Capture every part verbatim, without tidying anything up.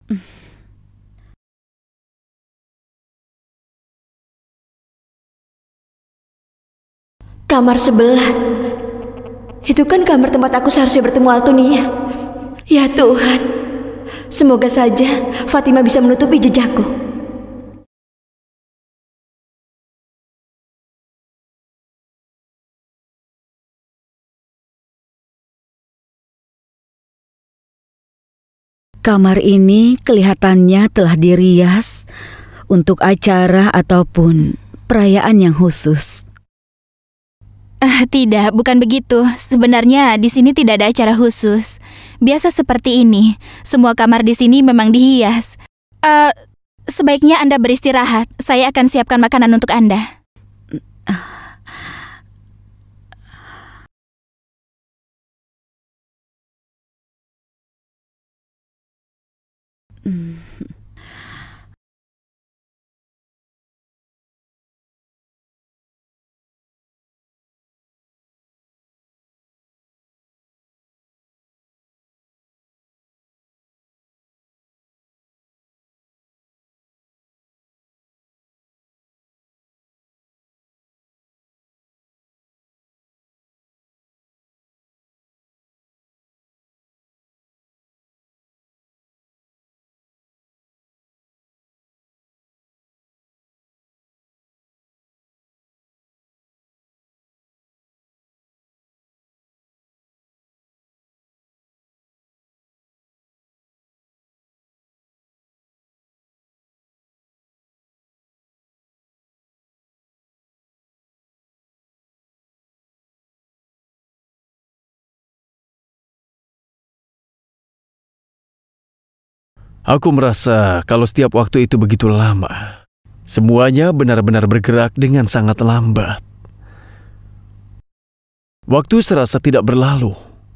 Kamar sebelah. Itu kan kamar tempat aku seharusnya bertemu Altunia. Ya Tuhan, semoga saja Fatima bisa menutupi jejakku. Kamar ini kelihatannya telah dirias untuk acara ataupun perayaan yang khusus. Ah, tidak, bukan begitu. Sebenarnya di sini tidak ada acara khusus. Biasa seperti ini. Semua kamar di sini memang dihias. Uh, sebaiknya Anda beristirahat. Saya akan siapkan makanan untuk Anda. Hmm. Aku merasa kalau setiap waktu itu begitu lama. Semuanya benar-benar bergerak dengan sangat lambat. Waktu serasa tidak berlalu.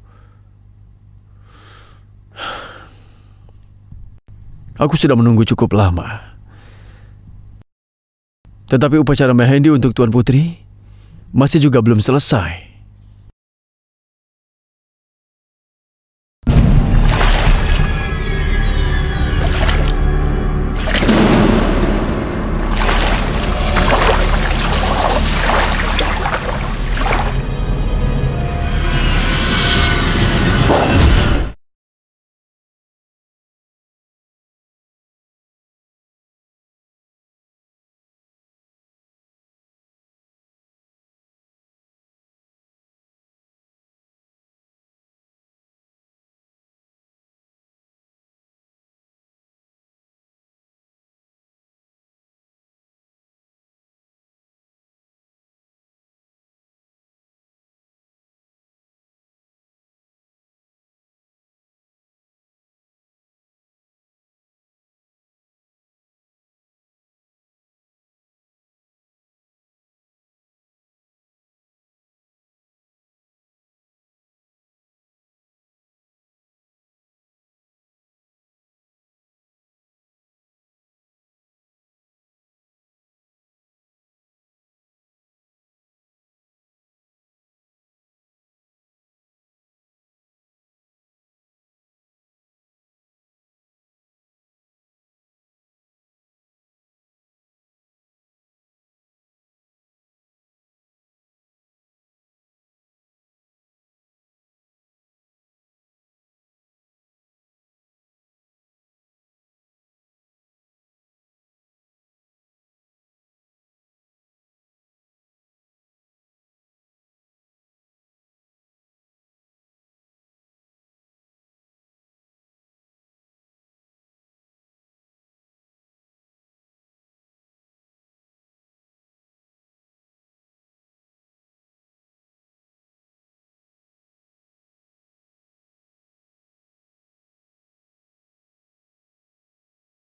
Aku sudah menunggu cukup lama. Tetapi upacara mehendi untuk Tuan Putri masih juga belum selesai.